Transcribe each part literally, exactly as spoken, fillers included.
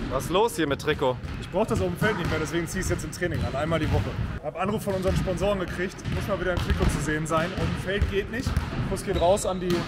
Was ist los hier mit Trikot? Ich brauche das auf dem Feld nicht mehr, deswegen ziehe ich es jetzt im Training an, einmal die Woche. Hab Anruf von unseren Sponsoren gekriegt, muss mal wieder im Trikot zu sehen sein. Auf dem Feld geht nicht. Kuss geht raus an die,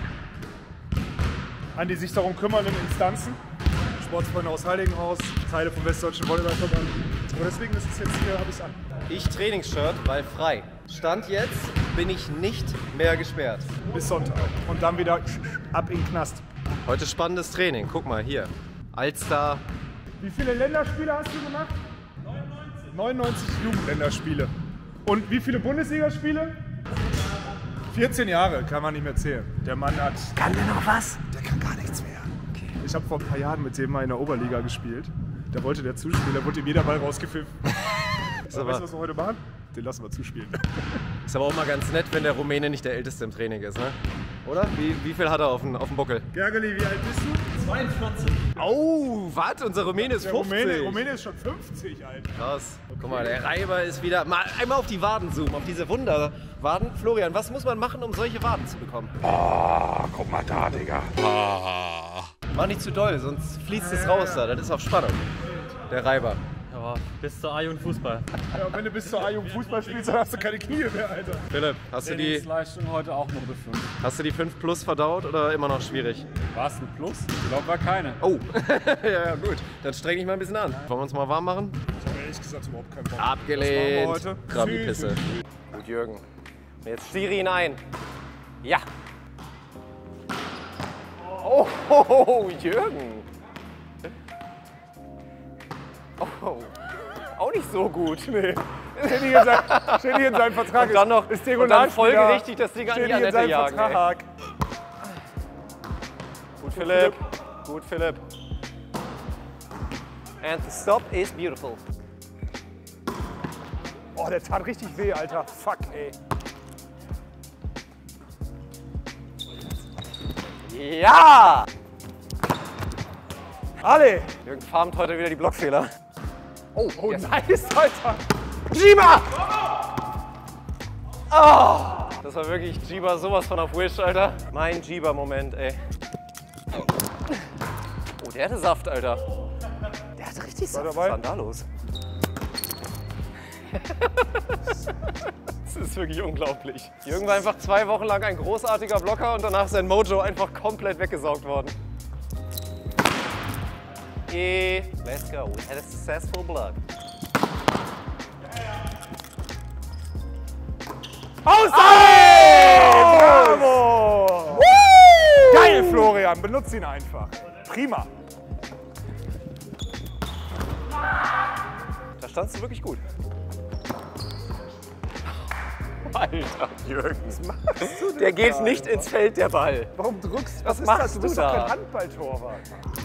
an die sich darum kümmernden Instanzen. Sportsfreunde aus Heiligenhaus, Teile vom Westdeutschen Volleyballverband. Und deswegen ist es jetzt hier, habe ich es an. Ich Trainingsshirt, weil frei. Stand jetzt bin ich nicht mehr gesperrt. Bis Sonntag. Und dann wieder ab in den Knast. Heute spannendes Training. Guck mal hier. Alster. Wie viele Länderspiele hast du gemacht? neunundneunzig. neunundneunzig Jugendländerspiele. Und wie viele Bundesligaspiele? vierzehn Jahre, kann man nicht mehr zählen. Der Mann hat... Kann der noch was? Der kann gar nichts mehr. Okay. Ich habe vor ein paar Jahren mit dem mal in der Oberliga gespielt. Da wollte der zuspielen, da wurde ihm jeder Ball rausgepfiffen. Ist aber, weißt du, was wir heute machen? Den lassen wir zuspielen. Ist aber auch mal ganz nett, wenn der Rumäne nicht der Älteste im Training ist, ne? Oder? Wie, wie viel hat er auf dem, auf dem Buckel? Gergely, wie alt bist du? zweiundvierzig. Oh, warte, unser Rumäne ist Der fünfzig. Rumäne, Rumäne ist schon fünfzig, Alter. Krass. Guck mal, der Reiber ist wieder... Mal einmal auf die Waden zoomen, auf diese Wunderwaden. Florian, was muss man machen, um solche Waden zu bekommen? Ah, guck mal da, Digga. Ah. Mach nicht zu doll, sonst fließt es raus da. Das ist auf Spannung. Der Reiber. Ja, bis zur A-Jugend Fußball. Ja, wenn du bis zur A-Jugend Fußball spielst, dann hast du keine Knie mehr, Alter. Philipp, hast du die, Leistung heute auch noch fünf. hast du die fünf plus verdaut oder immer noch schwierig? War es ein Plus? Ich glaube, war keine. Oh, ja, ja, gut. Dann streng dich mal ein bisschen an. Wollen wir uns mal warm machen? Ich habe ehrlich gesagt überhaupt keinen Bock. Abgelehnt. Was machen wir heute? Krabi-Pisse. Gut, Jürgen. Jetzt Schiri hinein. Ja. Oh, oh, oh, Jürgen. Oh, auch nicht so gut. Nee. Steht hier in, sein, steht hier in seinem Vertrag. Und dann noch ist und dann folgerichtig das Ding an die Steht hier in Anette seinem jagen. Ey. Vertrag. Gut, Philipp. Gut, Philipp. And the stop is beautiful. Oh, der tat richtig weh, Alter. Fuck, ey. Ja! Ale! Jürgen farmt heute wieder die Blockfehler. Oh, oh yes. Nice, Alter. Jiba! Oh! Das war wirklich Jiba sowas von auf Wish, Alter. Mein Jiba-Moment, ey. Oh, der hatte Saft, Alter. Der hatte richtig Saft. Was war denn da los? Das ist wirklich unglaublich. Jürgen war einfach zwei Wochen lang ein großartiger Blocker und danach ist sein Mojo einfach komplett weggesaugt worden. Okay, let's go. We had a successful block. Aus! Hey! Bravo! Woo! Geil, Florian. Benutzt ihn einfach. Prima. Da standst du wirklich gut. Alter, Jürgen. Was machst du denn Der geht da, nicht ins Feld, der Ball. Warum drückst du? Was ist machst das? Du du bist da? doch kein Handballtorwart.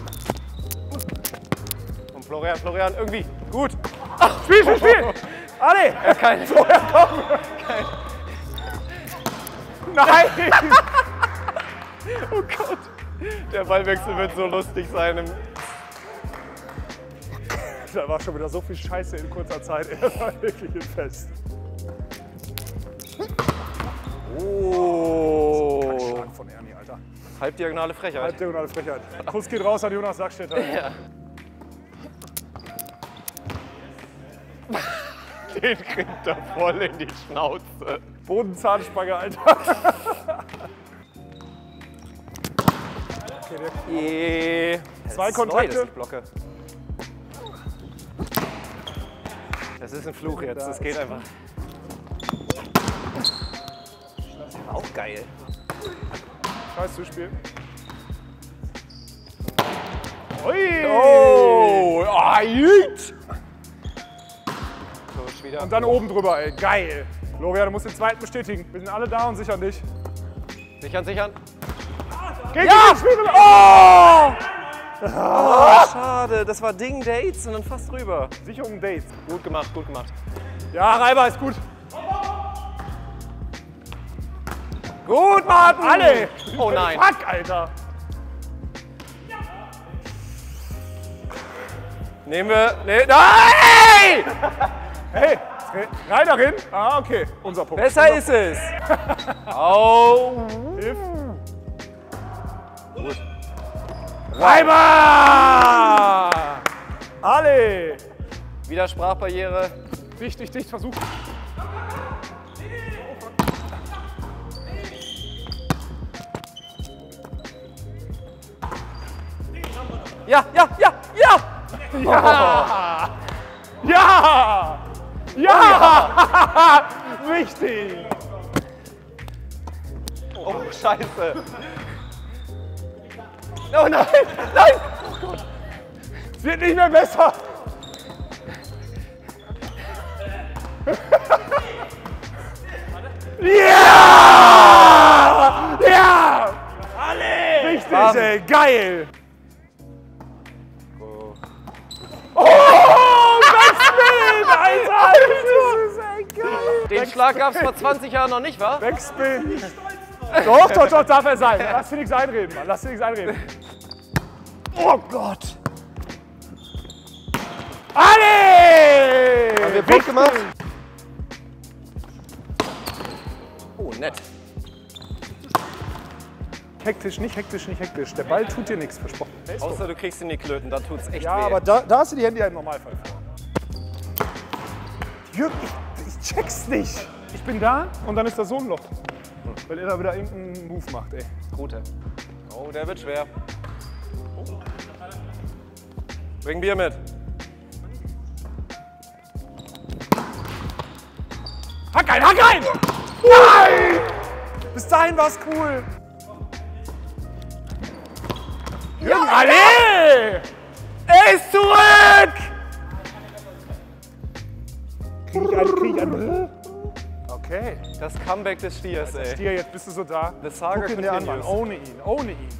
Und Florian, Florian, irgendwie. Gut. Ach, Spiel, Spiel, Spiel! Ale! Er hat keine. Florian, komm! Kein. Nein! Oh Gott. Der Ballwechsel wird so lustig sein. Da war schon wieder so viel Scheiße in kurzer Zeit. Er war wirklich ein Fest. Oh. Kein Schlag von Ernie, Alter. Halbdiagonale Frechheit. Halbdiagonale Frechheit. Kuss geht raus an Jonas Sackstätter. Ja. Den kriegt er voll in die Schnauze. Bodenzahnspange, Alter. Okay, der Yeah. Zwei Das ist Kontakte. Neu, dass ich blocke. Das ist ein Fluch jetzt, das geht einfach. Das ist auch geil. Scheiß Zuspiel. Ui! Oh, ah, jüt. So, ist wieder. Und dann oben drüber, ey. Geil. Florian, du musst den zweiten bestätigen. Wir sind alle da und sichern dich. Sichern, sichern. Geht ja! Spiel drüber. Oh! Oh, schade, das war Ding Dates und dann fast rüber. Sicherung Dates. Gut gemacht, gut gemacht. Ja, Reiber ist gut. Gut, Martin! Alle! Oh nein. Fuck, Alter. Nehmen wir. Nee, nein! Hey, rein darin. Ah, okay. Unser Punkt. Besser ist es. Au. Hilf. Gut. Reiber! Wieder Sprachbarriere. Dicht, dicht, dicht, versuch. Ja, ja, ja, ja! Ja! Ja! Ja! Richtig! Oh, Scheiße. Oh nein, nein! Es wird nicht mehr besser! Ja! Ja! Alle! Richtig, Bam. ey, geil! Oh, Backspin, Alter! Das ist ey, geil! Den Schlag gab es vor zwanzig Jahren noch nicht, wa? Backspin! Doch, doch, doch, darf er sein. Lass dir nichts einreden, Mann. Lass dir nichts einreden. Oh Gott! Alle! Haben wir Punkt gemacht? Oh, nett. Hektisch, nicht hektisch, nicht hektisch. Der Ball tut dir nichts, versprochen. Außer du kriegst ihn in die Klöten, dann tut's echt Ja, weh. aber da, da hast du die Hände ja im Normalfall vor. Jürgen, ich, ich check's nicht. Ich bin da und dann ist da so ein Loch. Weil er da wieder irgendeinen Move macht, ey. Gute. Oh, der wird schwer. Bring Bier mit. Hack ein, hack ein! Nein! Bis dahin war's cool. Jürgen, alle! Er ist zurück! Krieg ich einen, krieg ich einen. Okay. Das Comeback des Stiers, ey. Stier, jetzt bist du so da. The saga Guck ihn dir an, Mann. continues. Ohne ihn, ohne ihn.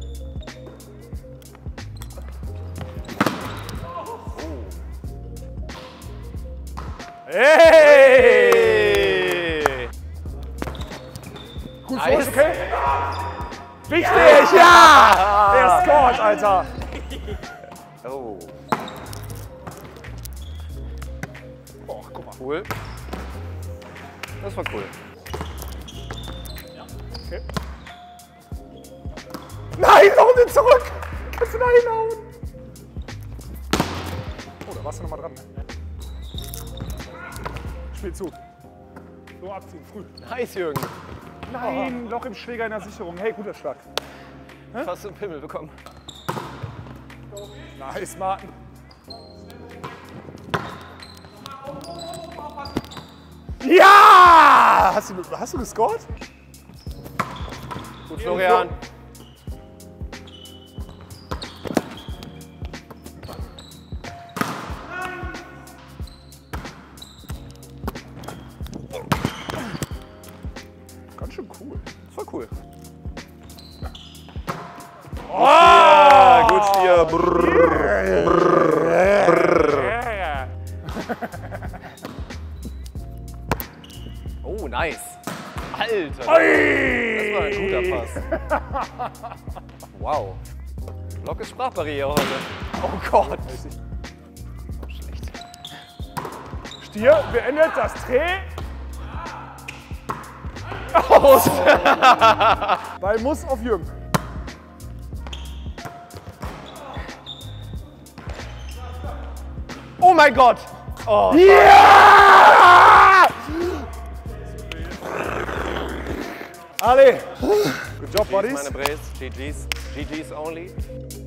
Hey! Gut, Nice. okay? Wichtig, ja! Der scored, Alter. Oh, Oh, guck mal. cool. Das war cool. Okay. Nein, hau den zurück! Kannst du da hinhauen? Oh, da warst du noch mal dran. Ne? Spiel zu. So abziehen, früh. Nice, Jürgen. Nein, Loch im Schläger in der Sicherung. Hey, guter Schlag. Fast einen Pimmel bekommen. Nice, Martin. Ja! Hast du, hast du gescored? Gut, Florian. Ganz schön cool. Das war cool. Oh! Ja, gut, Stier. Brrr. Yeah. Oh, nice. Alter. Oi! Das war ein guter Pass. Wow. Block ist Sprachbarriere heute. Oh Gott. Oh, schlecht. Stier beendet das Dreh. Oh. Ball muss auf Jürgen. Oh mein Gott. Oh, Ja! Ale. Good job, G Gs, buddies. meine Brace. G Gs. G Gs only.